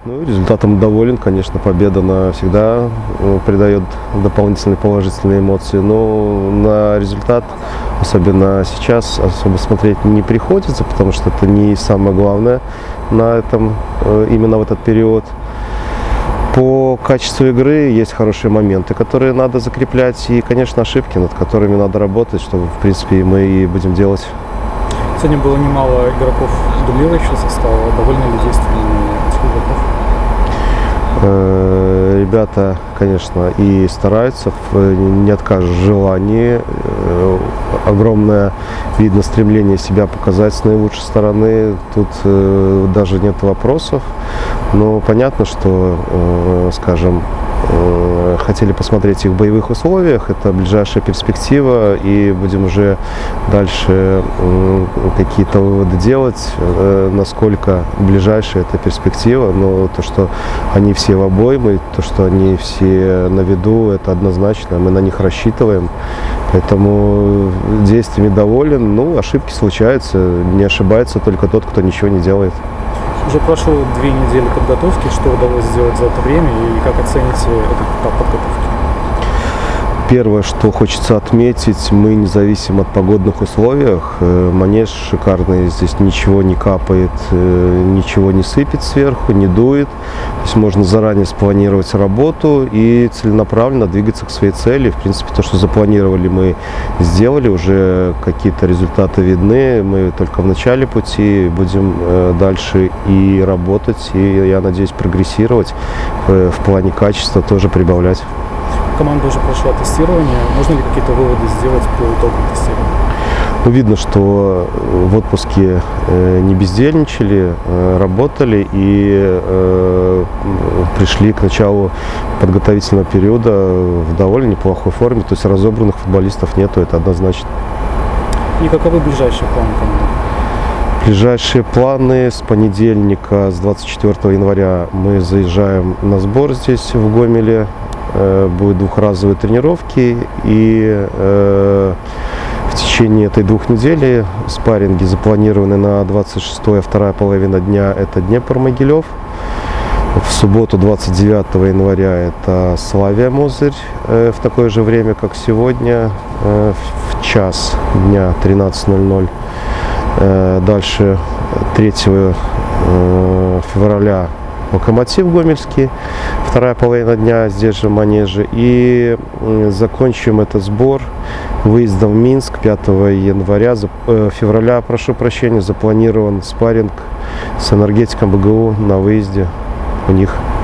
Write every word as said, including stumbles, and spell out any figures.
Ну, результатом доволен, конечно, победа она всегда придает дополнительные положительные эмоции, но на результат, особенно сейчас, особо смотреть не приходится, потому что это не самое главное на этом, именно в этот период. По качеству игры есть хорошие моменты, которые надо закреплять, и, конечно, ошибки, над которыми надо работать, что, в принципе, мы и будем делать. Сегодня было немало игроков дублирующего состава. Довольны ли действиями этих игроков? Ребята, конечно, и стараются, не откажут в желании. Огромное, видно, стремление себя показать с наилучшей стороны. Тут даже нет вопросов. Но понятно, что, скажем, хотели посмотреть их в боевых условиях. Это ближайшая перспектива, и будем уже дальше какие-то выводы делать, насколько ближайшая эта перспектива. Но то, что они все в обойме, то, что они все на виду, это однозначно. Мы на них рассчитываем. Поэтому действиями доволен. Ну, ошибки случаются. Не ошибается только тот, кто ничего не делает. Уже прошло две недели подготовки. Что удалось сделать за это время и как оцените этот этап подготовки? Первое, что хочется отметить, мы не зависим от погодных условий. Манеж шикарный, здесь ничего не капает, ничего не сыпет сверху, не дует. То есть можно заранее спланировать работу и целенаправленно двигаться к своей цели. В принципе, то, что запланировали, мы сделали, уже какие-то результаты видны. Мы только в начале пути, будем дальше и работать, и, я надеюсь, прогрессировать в плане качества, тоже прибавлять. Команда уже прошла тестирование. Можно ли какие-то выводы сделать по итогам тестирования? Ну, видно, что в отпуске не бездельничали, работали и э, пришли к началу подготовительного периода в довольно неплохой форме. То есть разобранных футболистов нету, это однозначно. И каковы ближайшие планы команды? Ближайшие планы: с понедельника, с двадцать четвёртого января мы заезжаем на сбор здесь, в Гомеле. Будут двухразовые тренировки, и э, в течение этой двух недели спарринги запланированы на двадцать шестое, вторая половина дня – это Днепр-Могилев. В субботу, двадцать девятого января, это Славия Мозырь э, в такое же время, как сегодня, э, в час дня, тринадцать ноль ноль. Э, дальше третьего февраля Локомотив Гомельский, вторая половина дня здесь же в Манеже. И закончим этот сбор выездом в Минск пятого января, э, февраля, прошу прощения, запланирован спарринг с Энергетиком БГУ на выезде у них.